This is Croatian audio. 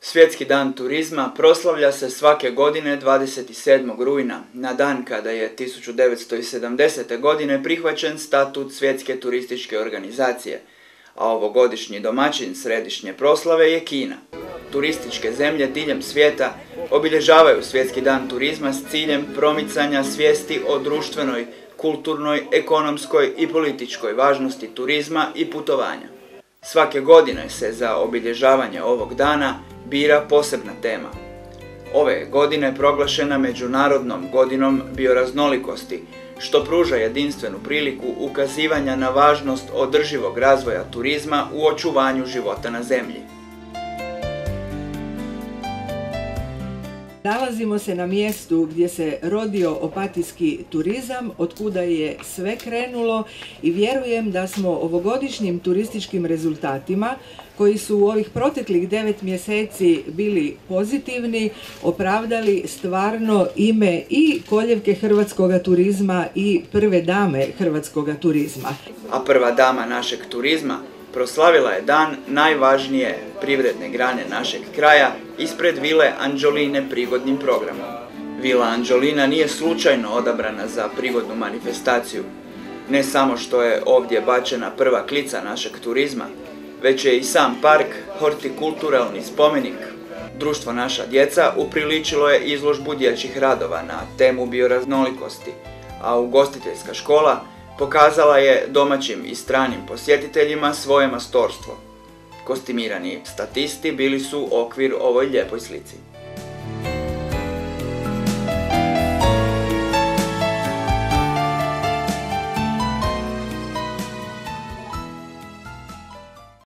Svjetski dan turizma proslavlja se svake godine 27. rujna, na dan kada je 1970. godine prihvaćen statut Svjetske turističke organizacije, a ovogodišnji domaćin središnje proslave je Kina. Turističke zemlje diljem svijeta obilježavaju Svjetski dan turizma s ciljem promicanja svijesti o društvenoj, kulturnoj, ekonomskoj i političkoj važnosti turizma i putovanja. Svake godine se za obilježavanje ovog dana bira posebna tema. Ove je godine proglašena Međunarodnom godinom bioraznolikosti, što pruža jedinstvenu priliku ukazivanja na važnost održivog razvoja turizma u očuvanju života na zemlji. Nalazimo se na mjestu gdje se rodio opatijski turizam, otkuda je sve krenulo i vjerujem da smo ovogodišnjim turističkim rezultatima, koji su u ovih proteklih 9 mjeseci bili pozitivni, opravdali stvarno ime i koljevke hrvatskoga turizma i prve dame hrvatskoga turizma. A prva dama našeg turizma proslavila je dan najvažnije privredne grane našeg kraja ispred Vile Anđoline prigodnim programom. Vila Anđolina nije slučajno odabrana za prigodnu manifestaciju. Ne samo što je ovdje bačena prva klica našeg turizma, već je i sam park hortikulturalni spomenik. Društvo Naša djeca upriličilo je izložbu dječjih radova na temu bioraznolikosti, a ugostiteljska škola pokazala je domaćim i stranim posjetiteljima svoje majstorstvo. Kostimirani statisti bili su okvir ovoj lijepoj slici.